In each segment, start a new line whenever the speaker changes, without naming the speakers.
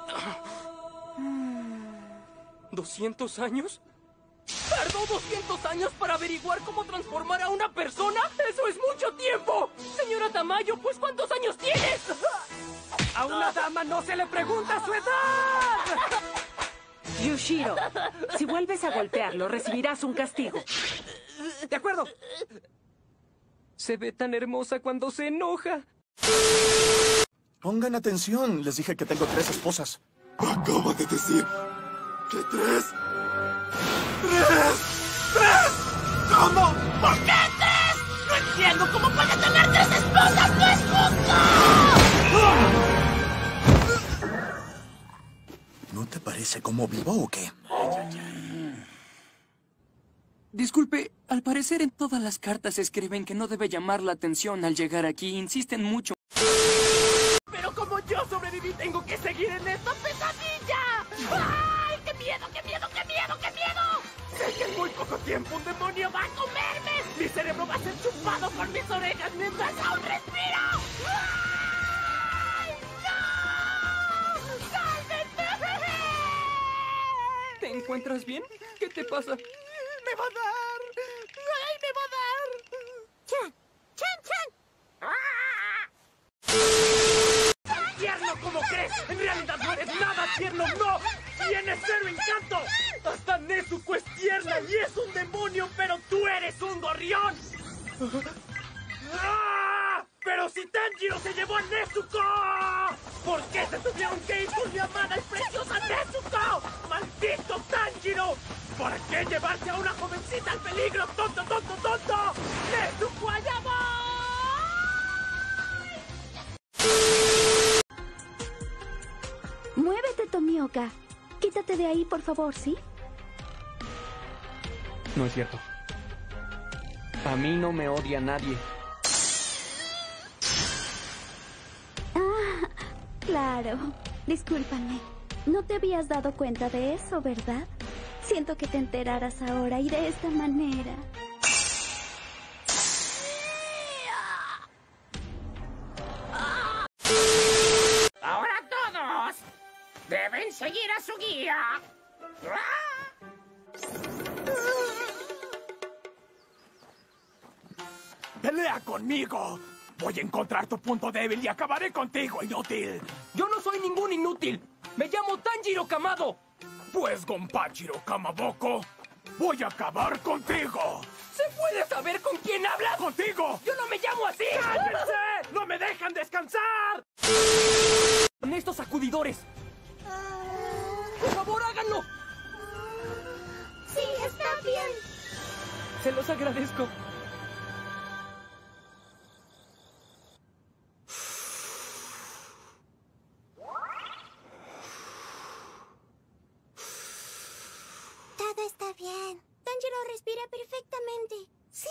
¿200 años? ¿Tardó 200 años para averiguar cómo transformar a una persona? ¡Eso es mucho tiempo! Señora Tamayo, pues ¿cuántos años tienes? A una dama no se le pregunta su edad.
Yushiro, si vuelves a golpearlo, recibirás un castigo.
De acuerdo. Se ve tan hermosa cuando se enoja.
Pongan atención, les dije que tengo 3 esposas.
Acaba de decir que 3. ¿Cómo?
¿Por qué 3? No entiendo cómo puede tener 3 esposas. ¡No es justo!
¿No te parece cómo vivo o qué?
Disculpe, al parecer en todas las cartas escriben que no debe llamar la atención al llegar aquí. Insisten mucho. Pero como yo sobreviví, tengo que seguir en esta pesadilla. ¡Ay, qué miedo, qué miedo, qué miedo, qué miedo! Sé que en muy poco tiempo un demonio va a comerme. Mi cerebro va a ser chupado por mis orejas mientras aún respiro. ¡Ay, no! ¡Sálvenme! ¿Te encuentras bien? ¿Qué te pasa? ¡Me va a dar! ¡Ay, me va a dar! ¡Chan! ¡Chan, chan! ¡Tierno como crees! ¡En realidad no eres nada tierno! ¡No! ¡Tienes 0 encanto! ¡Hasta Nezuko es tierna y es un demonio, pero tú eres un gorrión! ¡Ah! ¡Pero si Tanjiro se llevó a Nezuko! ¿Por qué se tuvieron que ir con mi amada y preciosa Nezuko? ¡Maldito Tanjiro! ¿Para qué llevarse a una jovencita al peligro? ¡Tonto, tonto, tonto! ¡Nezuko, allá voy!
Muévete, Tomioka. Quítate de ahí, por favor, ¿sí?
No es cierto. A mí no me odia nadie.
Ah, claro. Discúlpame. No te habías dado cuenta de eso, ¿verdad? Siento que te enteraras ahora y de esta manera.
Ahora todos deben seguir a su guía.
¡Pelea conmigo! Voy a encontrar tu punto débil y acabaré contigo, inútil.
¡Yo no soy ningún inútil! ¡Me llamo Tanjiro Kamado!
Pues, Gonpachiro Kamaboko, voy a acabar contigo.
¿Se puede saber con quién hablas?
¡Contigo!
¡Yo no me llamo así!
¡Cállense! ¡No me dejan descansar!
¡Con estos sacudidores! ¡Por favor, háganlo!
Sí, está bien.
Se los agradezco.
Todo está bien. Tanjiro respira perfectamente. ¡Sí!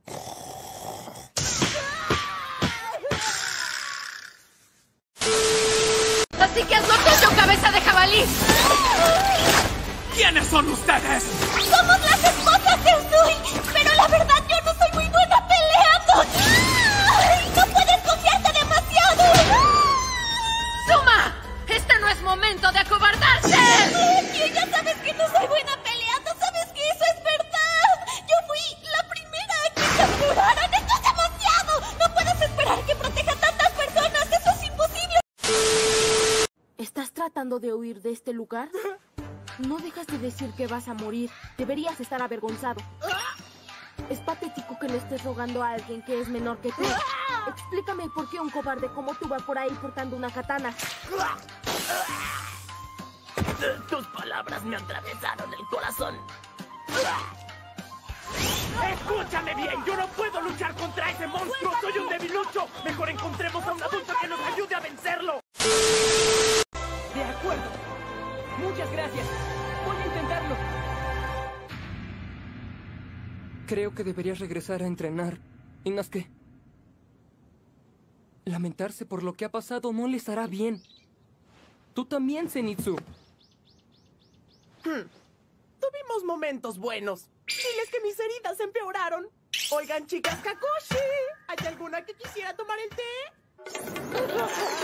Así que haz lo tuyo, cabeza de jabalí.
¿Quiénes son ustedes?
¡Somos las esposas de Uzui! Pero la verdad, yo no soy muy buena peleando. ¡Ay! ¡No puedes confiarte demasiado!
¡Suma! ¡Este no es momento de acobardarse!
Oye, ya sabes que no soy buena peleando. ¿Sabes que eso es verdad? Yo fui la primera a que capturaran. ¡Esto es demasiado! ¡No puedes esperar que proteja a tantas personas! ¡Eso es imposible!
¿Estás tratando de huir de este lugar? No dejas de decir que vas a morir. Deberías estar avergonzado. Es patético que le estés rogando a alguien que es menor que tú. Explícame por qué un cobarde como tú va por ahí portando una katana.
Tus palabras me atravesaron el corazón.
¡Escúchame bien! ¡Yo no puedo luchar contra ese monstruo! ¡Soy un debilucho! ¡Mejor encontremos a un adulto que nos ayude a vencerlo! De acuerdo. Muchas gracias. Voy a intentarlo. Creo que deberías regresar a entrenar. Inosuke. Lamentarse por lo que ha pasado no les hará bien. Tú también, Zenitsu.
Tuvimos momentos buenos. Diles que mis heridas empeoraron. Oigan, chicas Kakoshi, ¿hay alguna que quisiera tomar el té?